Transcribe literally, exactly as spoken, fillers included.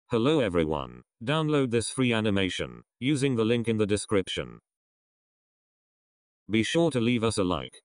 Hello everyone. Download this free animation using the link in the description. Be sure to leave us a like